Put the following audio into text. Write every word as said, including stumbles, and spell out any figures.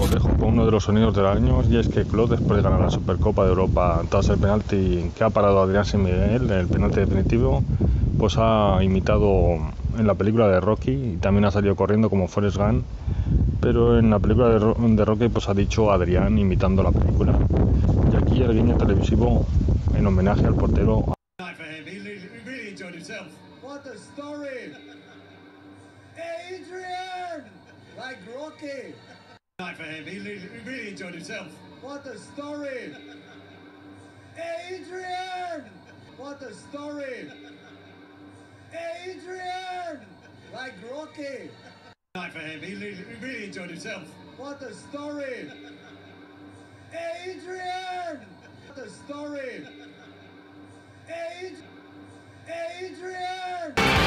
os dejo con uno de los sonidos del año, y es que Klopp, después de ganar la Supercopa de Europa tras el penalti que ha parado Adrián San Miguel, el penalti definitivo, pues ha imitado en la película de Rocky y también ha salido corriendo como Forrest Gump, pero en la película de, Ro de Rocky pues ha dicho Adrián imitando la película. Y aquí el guiño televisivo en homenaje al portero. What a story! Adrian! Like Rocky! Night for him, he really enjoyed himself. What a story! Adrian! What a story! Adrian! Like Rocky! Night for him, he really enjoyed himself. What a story! Adrian! What a story! Ad Adrian!